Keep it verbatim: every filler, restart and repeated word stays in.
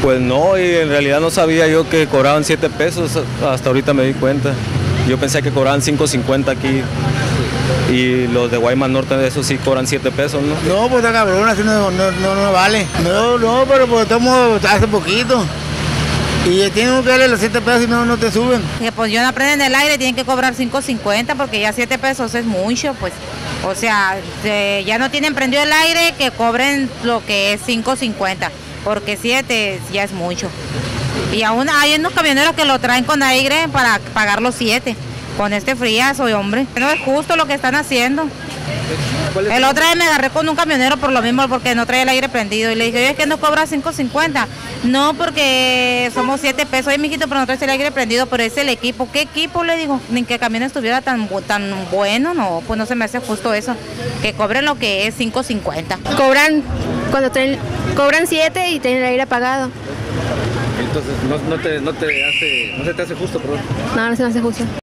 Pues no, y en realidad no sabía yo que cobraban siete pesos, hasta ahorita me di cuenta. Yo pensé que cobraban cinco cincuenta aquí. Y los de Guaymas Norte, eso sí cobran siete pesos, ¿no? No, pues está cabrón, así no, no, no, no vale. No, no, pero pues estamos hace poquito. Y tienen que darle los siete pesos y no, no te suben. Que pues yo no aprenden el aire, tienen que cobrar cinco cincuenta porque ya siete pesos es mucho, pues. O sea, de, ya no tienen prendido el aire, que cobren lo que es cinco cincuenta, porque siete ya es mucho. Y aún hay unos camioneros que lo traen con aire para pagar los siete. Con este friazo, hombre. No es justo lo que están haciendo. El otro día me agarré con un camionero por lo mismo, porque no traía el aire prendido. Y le dije, oye, es que no cobra cinco cincuenta. No, porque somos siete pesos. Oye, mijito, pero no traes el aire prendido, pero es el equipo. ¿Qué equipo? Le digo, ni que el camión estuviera tan, tan bueno. No, pues no se me hace justo eso. Que cobren lo que es cinco cincuenta. Cobran, cuando traen, cobran siete y tienen el aire apagado. Entonces, no, no, te, no, te hace, no se te hace justo, perdón. No, no se me hace justo.